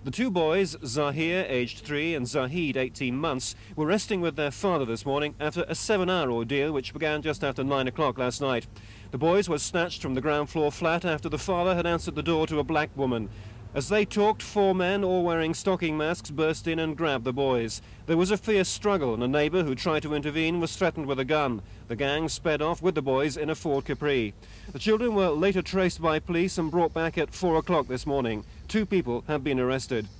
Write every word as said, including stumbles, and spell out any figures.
The two boys, Zahir, aged three, and Zahid, eighteen months, were resting with their father this morning after a seven-hour ordeal which began just after nine o'clock last night. The boys were snatched from the ground floor flat after the father had answered the door to a black woman. As they talked, four men, all wearing stocking masks, burst in and grabbed the boys. There was a fierce struggle, and a neighbour who tried to intervene was threatened with a gun. The gang sped off with the boys in a Ford Capri. The children were later traced by police and brought back at four o'clock this morning. Two people have been arrested.